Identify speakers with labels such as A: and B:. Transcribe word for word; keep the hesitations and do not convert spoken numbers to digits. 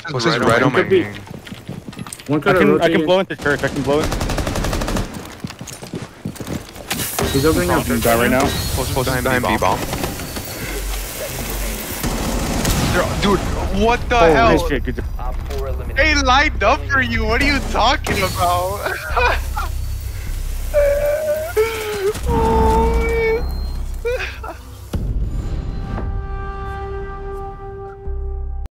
A: This is right on my main.
B: One I can, I can blow into church. I can blow it.
C: He's opening up church
B: right now.
A: Post, post behind B bomb. Dude, what the
B: oh,
A: hell?
B: Shit,
A: They lined up for you. What are you talking about?